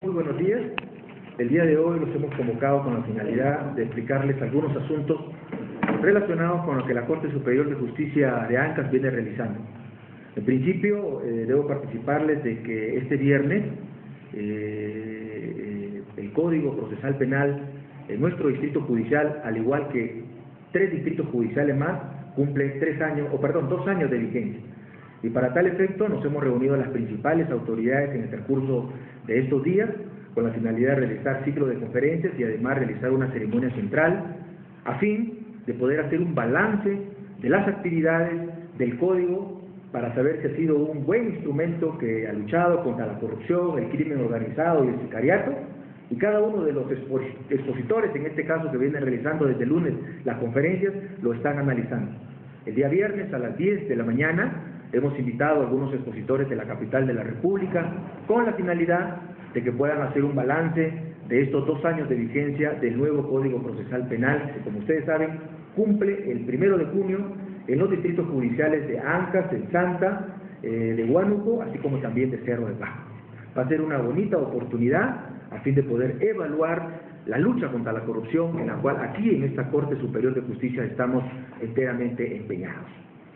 Muy buenos días. El día de hoy los hemos convocado con la finalidad de explicarles algunos asuntos relacionados con lo que la Corte Superior de Justicia de Ancash viene realizando. En principio, debo participarles de que este viernes el Código Procesal Penal en nuestro distrito judicial, al igual que 3 distritos judiciales más, cumple 2 años de vigencia. Y para tal efecto nos hemos reunido las principales autoridades en el transcurso de estos días con la finalidad de realizar ciclo de conferencias y además realizar una ceremonia central a fin de poder hacer un balance de las actividades del Código para saber si ha sido un buen instrumento que ha luchado contra la corrupción, el crimen organizado y el sicariato, y cada uno de los expositores, en este caso que vienen realizando desde el lunes las conferencias, lo están analizando. El día viernes a las 10 de la mañana hemos invitado a algunos expositores de la capital de la República con la finalidad de que puedan hacer un balance de estos 2 años de vigencia del nuevo Código Procesal Penal, que como ustedes saben, cumple el 1 de junio en los distritos judiciales de Ancash, de Santa, de Huánuco, así como también de Cerro de Pasco. Va a ser una bonita oportunidad a fin de poder evaluar la lucha contra la corrupción, en la cual aquí en esta Corte Superior de Justicia estamos enteramente empeñados.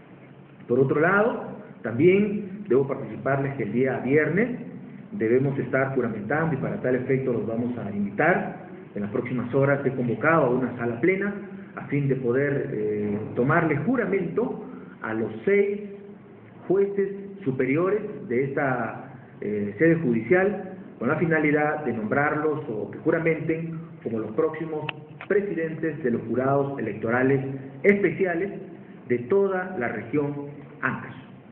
Por otro lado, también debo participarles que el día viernes debemos estar juramentando y para tal efecto los vamos a invitar. En las próximas horas he convocado a una sala plena a fin de poder tomarle juramento a los 6 jueces superiores de esta sede judicial con la finalidad de nombrarlos o que juramenten como los próximos presidentes de los jurados electorales especiales de toda la región Ancash.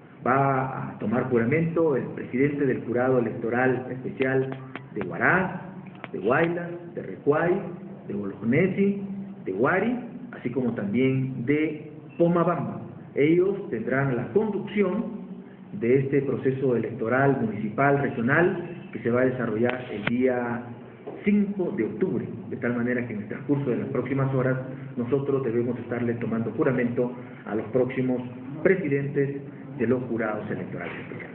Va a tomar juramento el presidente del jurado electoral especial de Huaraz, de Huaylas, de Recuay, de Bolognesi, de Huari, así como también de Pomabamba. Ellos tendrán la conducción de este proceso electoral municipal, regional, que se va a desarrollar el día 5 de octubre, de tal manera que en el transcurso de las próximas horas nosotros debemos estarle tomando juramento a los próximos presidentes de los jurados electorales.